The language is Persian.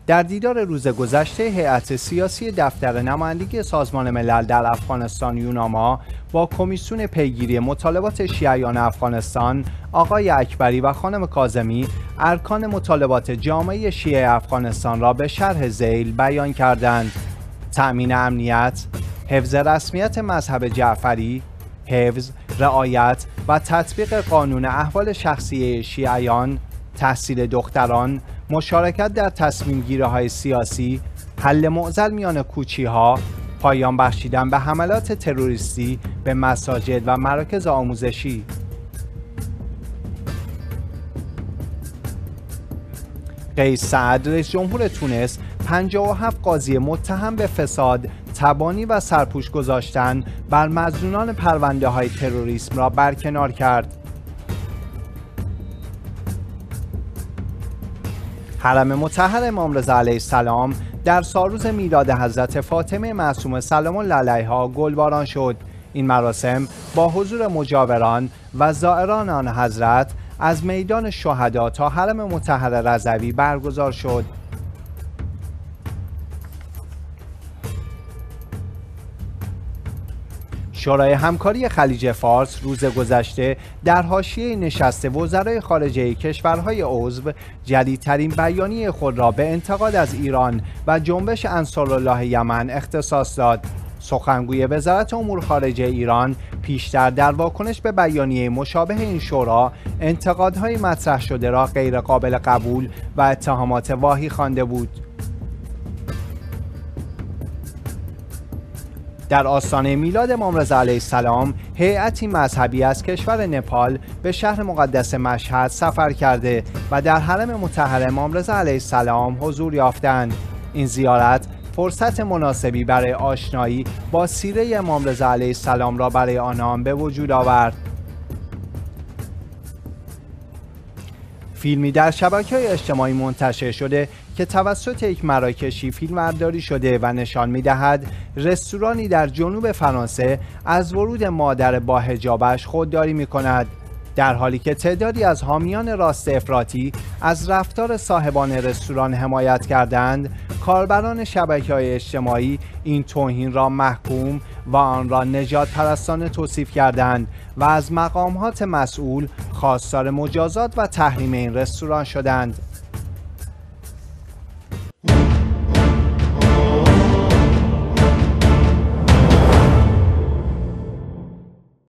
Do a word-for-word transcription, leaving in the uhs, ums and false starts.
در دیدار روز گذشته هیئت سیاسی دفتر نمایندگی سازمان ملل در افغانستان یوناما با کمیسیون پیگیری مطالبات شیعیان افغانستان آقای اکبری و خانم کاظمی ارکان مطالبات جامعه شیعه افغانستان را به شرح ذیل بیان کردند: تأمین امنیت، حفظ رسمیت مذهب جعفری، حفظ، رعایت و تطبیق قانون احوال شخصی شیعیان، تحصیل دختران، مشارکت در تصمیم گیری های سیاسی، حل معضل میان کوچی ها، پایان بخشیدن به حملات تروریستی به مساجد و مراکز آموزشی. قیس سعد رئیس جمهور تونس پنجاه و هفت قاضی متهم به فساد، تبانی و سرپوش گذاشتن بر مظنونان پرونده های تروریسم را برکنار کرد. حرم مطهر امام رضا علیه السلام در سالروز میلاد حضرت فاطمه معصومه سلام الله علیها گلباران شد. این مراسم با حضور مجاوران و زائران آن حضرت از میدان شهدا تا حرم مطهر رضوی برگزار شد. شورای همکاری خلیج فارس روز گذشته در حاشیه نشست وزرای خارجه کشورهای عضو جدیدترین بیانیه خود را به انتقاد از ایران و جنبش انصارالله یمن اختصاص داد. سخنگوی وزارت امور خارجه ایران پیشتر در واکنش به بیانیه مشابه این شورا انتقادهای مطرح شده را غیر قابل قبول و اتهامات واهی خوانده بود. در آستانه میلاد امام رضا علیه السلام هیئتی مذهبی از کشور نپال به شهر مقدس مشهد سفر کرده و در حرم مطهر امام رضا علیه السلام حضور یافتند. این زیارت فرصت مناسبی برای آشنایی با سیره امام رضا علیه السلام را برای آنان به وجود آورد. فیلمی در شبکه‌های اجتماعی منتشر شده که توسط یک مراکشی فیلمبرداری شده و نشان می‌دهد رستورانی در جنوب فرانسه از ورود مادر با حجابش خودداری می‌کند، در حالی که تعدادی از حامیان راست افراطی از رفتار صاحبان رستوران حمایت کردند. کاربران شبکه‌های اجتماعی این توهین را محکوم و آن را نجات پرستانه توصیف کردند و از مقامات مسئول خواستار مجازات و تحریم این رستوران شدند.